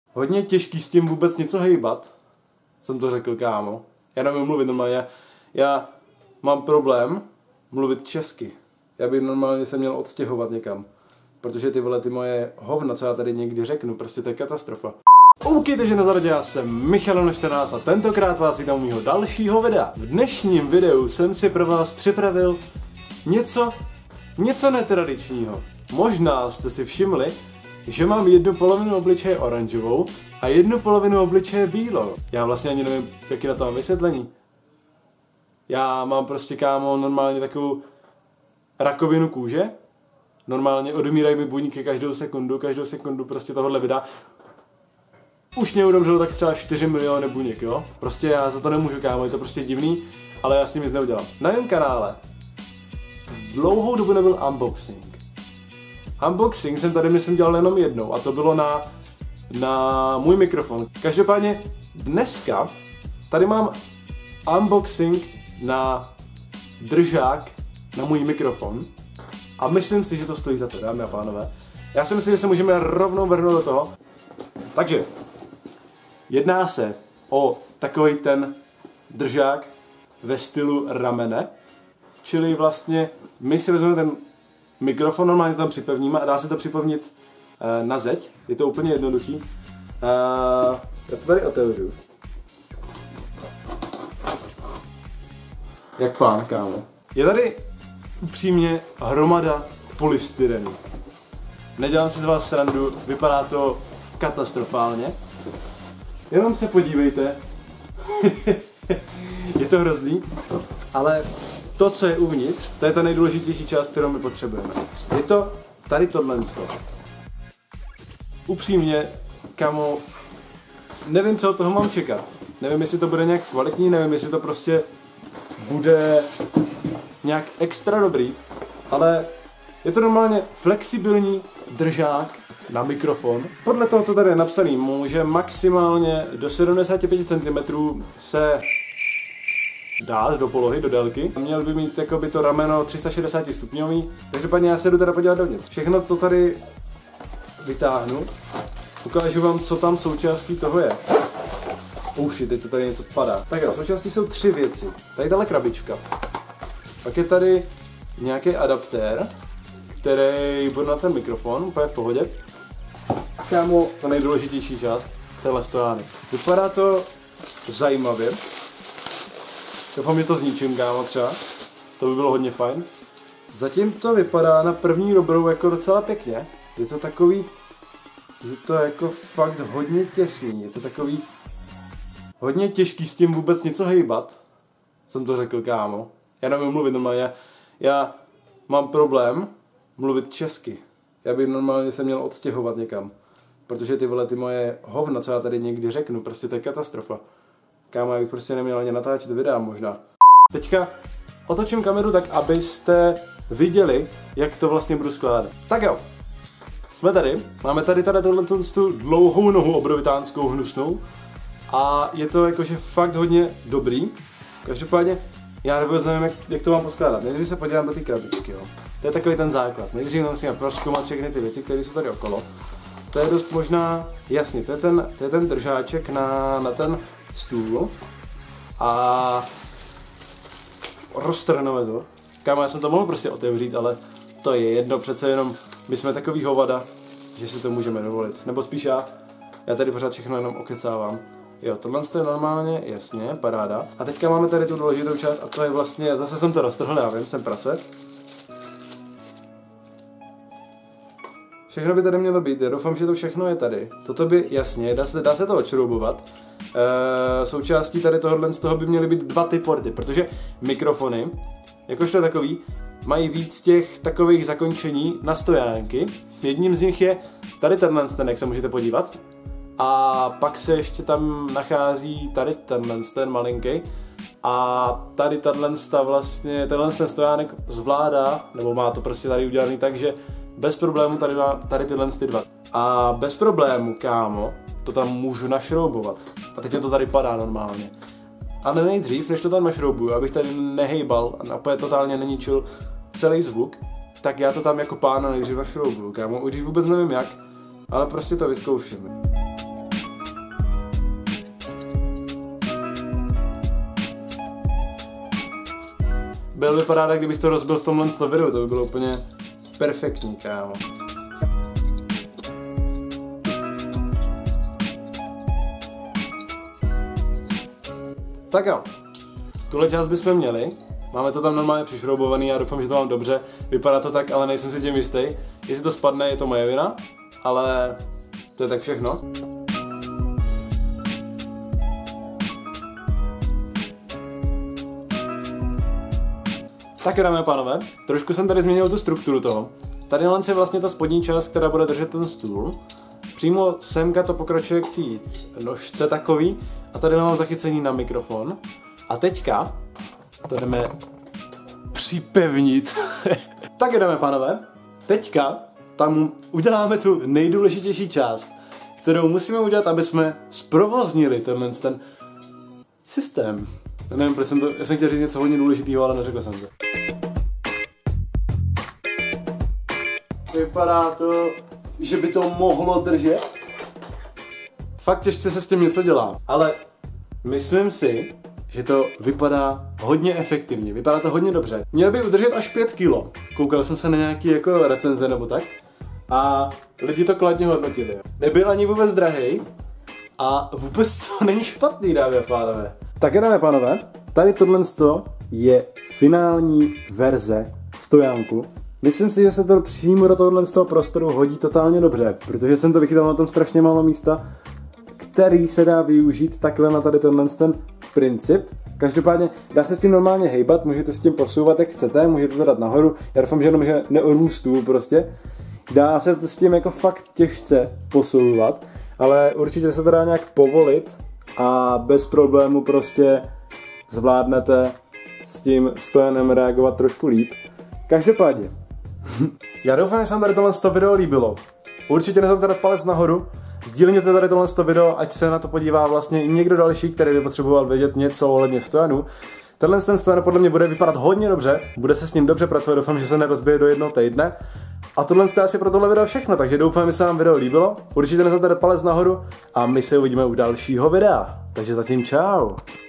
Hodně těžký s tím vůbec něco hejbat, jsem to řekl, kámo. Já nevím mluvit normálně, já mám problém mluvit česky. Já bych normálně se měl odstěhovat někam. Protože ty vole, ty moje hovna, co já tady někdy řeknu, prostě to je katastrofa. OK, takže na zárodě já jsem Michalon14 a tentokrát vás vítám u mýho dalšího videa. V dnešním videu jsem si pro vás připravil něco netradičního. Možná jste si všimli, že mám jednu polovinu obličeje oranžovou a jednu polovinu obličeje bílou. Já vlastně ani nevím, jaký na to mám vysvětlení. Já mám prostě, kámo, normálně takovou rakovinu kůže. Normálně odumírají mi buňky každou sekundu prostě tohohle videa. Už mě udemřelo tak třeba 4 miliony buněk, jo? Prostě já za to nemůžu, kámo, je to prostě divný, ale já s tím nic neudělám. Na mém kanále dlouhou dobu nebyl unboxing. Unboxing jsem tady myslím dělal jenom jednou a to bylo na můj mikrofon. Každopádně dneska tady mám unboxing na držák na můj mikrofon a myslím si, že to stojí za to, dámy a pánové. Já si myslím, že se můžeme rovnou vrhnout do toho. Takže jedná se o takový ten držák ve stylu ramene, čili vlastně my si vezmeme ten mikrofon, normálně tam připevníme a dá se to připevnit na zeď, je to úplně jednoduchý. Já to tady otevřu. Jak plán, kámo. Je tady upřímně hromada polystyrenu. Nedělám si z vás srandu, vypadá to katastrofálně. Jenom se podívejte. Je to hrozný, ale to, co je uvnitř, to je ta nejdůležitější část, kterou my potřebujeme. Je to tady tohle. Upřímně, kamo, nevím, co od toho mám čekat. Nevím, jestli to bude nějak kvalitní, nevím, jestli to prostě bude nějak extra dobrý, ale je to normálně flexibilní držák na mikrofon. Podle toho, co tady je napsaný, může maximálně do 75 cm se dát do polohy, do délky. Měl by mít jakoby to rameno 360 stupňový, takže já se jdu teda podívat dovnitř. Všechno to tady vytáhnu, ukážu vám, co tam součástí toho je. Uši, teď to tady něco padá. Tak jo, součástí jsou 3 věci. Tady tahle krabička. Pak je tady nějaký adaptér, který bude na ten mikrofon, úplně v pohodě. A kámo, ta nejdůležitější část, tenhle stojánek. Vypadá to zajímavě. Doufám, že to zničím, kámo, třeba. To by bylo hodně fajn. Zatím to vypadá na první dobrou jako docela pěkně. Je to takový, je to jako fakt hodně těsný. Je to takový hodně těžký s tím vůbec něco hejbat. Jsem to řekl, kámo. Já nevím mluvit normálně. Já mám problém mluvit česky. Já bych normálně se měl odstěhovat někam. Protože ty vole, ty moje hovna, co já tady někdy řeknu, prostě to je katastrofa. Kámo, já bych prostě neměl ani natáčet videa možná. Teďka otočím kameru tak, abyste viděli, jak to vlastně budu skládat. Tak jo, jsme tady. Máme tady tu dlouhou nohu obrovitánskou hnusnou. A je to jakože fakt hodně dobrý. Každopádně já vůbec nevím, jak to mám poskládat. Nejdřív se podívám do té krabičky, jo. To je takový ten základ. Nejdřív musíme prozkoumat všechny ty věci, které jsou tady okolo. To je dost možná, jasně, to je ten držáček na ten stůl. A roztrhneme to. Kámo, já jsem to mohl prostě otevřít, ale to je jedno, přece jenom my jsme takový hovada, že si to můžeme dovolit. Nebo spíš já tady pořád všechno jenom okecávám. Jo, tohle je normálně, jasně, paráda. A teďka máme tady tu důležitou část a to je vlastně, zase jsem to roztrhl, já vím, jsem prase. Všechno by tady mělo být, já doufám, že to všechno je tady. Toto by, jasně, dá se to odšroubovat. Součástí tady tohohle z toho by měly být 2 ty porty, protože mikrofony, jakožto takový, mají víc těch takových zakončení na stojánky. Jedním z nich je tady tenhle, jak se můžete podívat. A pak se ještě tam nachází tady ten malinký. A tady tenhle stojánek zvládá, nebo má to prostě tady udělaný tak, že bez problému tady má tady tyhle 2. A bez problému, kámo, to tam můžu našroubovat. A teď to tady padá normálně. Ale nejdřív, než to tam našroubuju, abych tady nehejbal a úplně totálně neničil celý zvuk, tak já to tam jako pána nejdřív našroubuju, kámo. Už vůbec nevím jak, ale prostě to vyzkoušíme. byl vypadá, kdybych to rozbil v tomhle videu, to by bylo úplně perfektní, kámo. Tak jo, tuhle část bychom měli. Máme to tam normálně přišroubovaný, já doufám, že to mám dobře. Vypadá to tak, ale nejsem si tím jistý. Jestli to spadne, je to moje vina, ale to je tak všechno. Tak jo, dámy a pánové, trošku jsem tady změnil tu strukturu toho. Tady je vlastně ta spodní část, která bude držet ten stůl. Přímo semka to pokračuje k té nožce takový a tady mám zachycení na mikrofon. A teďka to jdeme připevnit. Tak jo, dámy a pánové, teďka tam uděláme tu nejdůležitější část, kterou musíme udělat, aby jsme zprovoznili ten systém. Já nevím, proč já jsem chtěl říct něco hodně důležitého, ale neřekl jsem to. Vypadá to, že by to mohlo držet. Fakt těžce se s tím něco dělá, ale myslím si, že to vypadá hodně efektivně, vypadá to hodně dobře. Měl by udržet až 5 kg. Koukal jsem se na nějaký jako recenze nebo tak a lidi to kladně hodnotili. Nebyl ani vůbec drahej a vůbec to není špatný, dámy a pánové. Tak dámy a pánové, tady tohle je finální verze stojánku. Myslím si, že se to přímo do tohohle prostoru hodí totálně dobře, protože jsem to vychytal na tom strašně málo místa, který se dá využít takhle na tady tenhle princip. Každopádně dá se s tím normálně hejbat, můžete s tím posouvat jak chcete, můžete to dát nahoru, já doufám, že jenom, že neorvů stůl prostě. Dá se s tím jako fakt těžce posouvat, ale určitě se to dá nějak povolit a bez problému prostě zvládnete s tím stojanem reagovat trošku líp. Každopádně, já doufám, že se vám tady tohle video líbilo. Určitě nezapomeňte dát palec nahoru, sdílněte tady tohle video, ať se na to podívá vlastně někdo další, který by potřeboval vědět něco ohledně stojanu. Tenhle stojan podle mě bude vypadat hodně dobře, bude se s ním dobře pracovat, doufám, že se nerozbije do jednoho týdne. A tohle je asi pro tohle video všechno, takže doufám, že se vám video líbilo. Určitě nezapomeňte dát palec nahoru a my se uvidíme u dalšího videa. Takže zatím čau.